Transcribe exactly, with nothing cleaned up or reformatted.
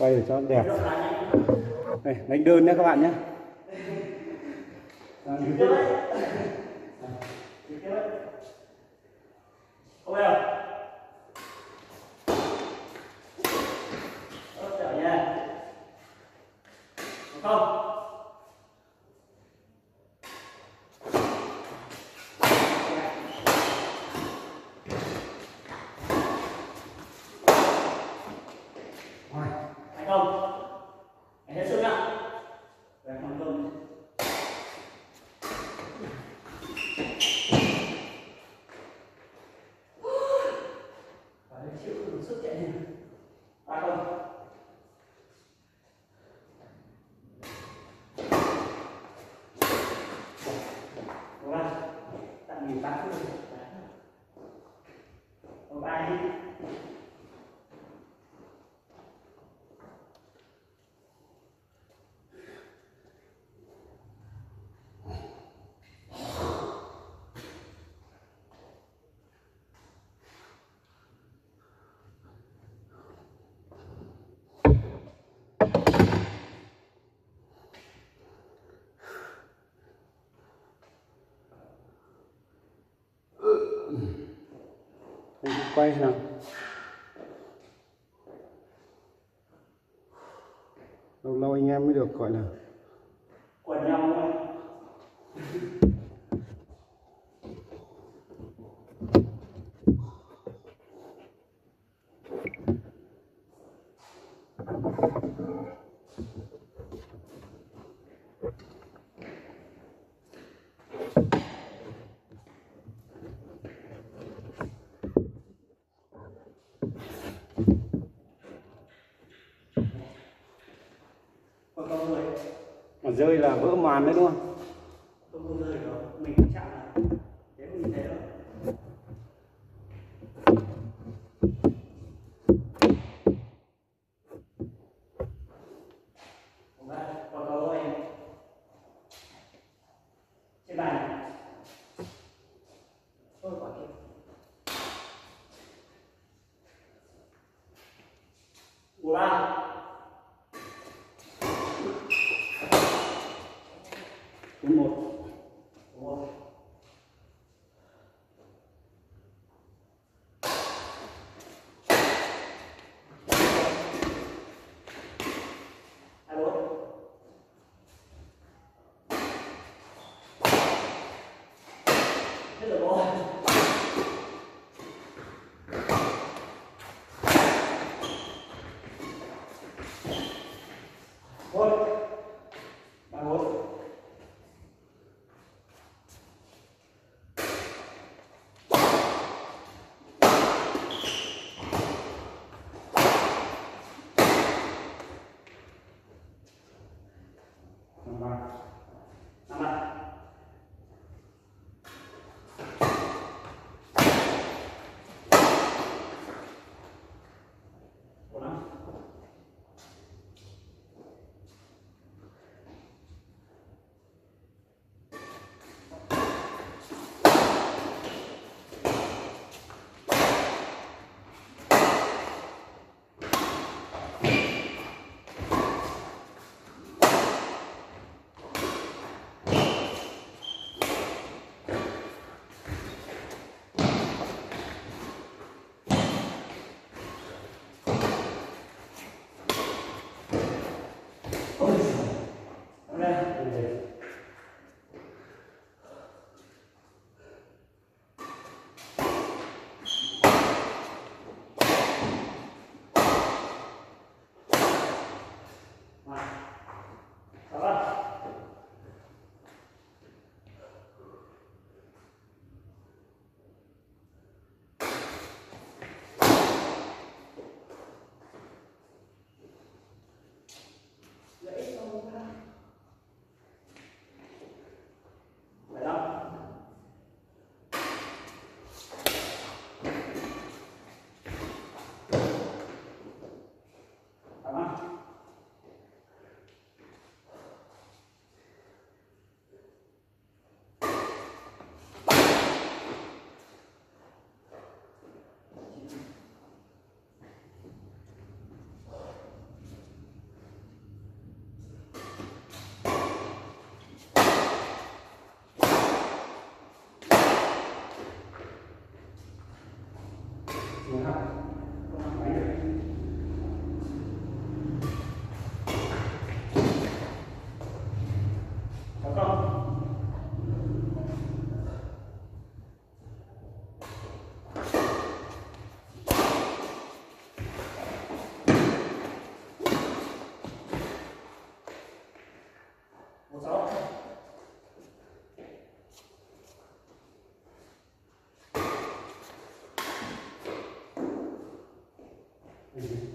quay để cho đẹp. Đây, đánh đơn nhé các bạn nhé. Không đâu. Tốt trở nha. Không. Thành công. Anh hết sức nhá. Về thành công. Phải chịu đủ sức chạy đi. Ba không. Đúng không? Tạm nghỉ ba phút. Không ai đi. Quay nào. Lâu lâu anh em mới được gọi là Quần nhau thôi. Còn con người mà rơi là vỡ màn đấy đúng không? không không rơi đâu, mình cũng chạm là thế mình thế đâu. Còn có rồi trên bàn thôi quả kia của ba xuống hẳn máy được. Có không? Một sáu. Ừ.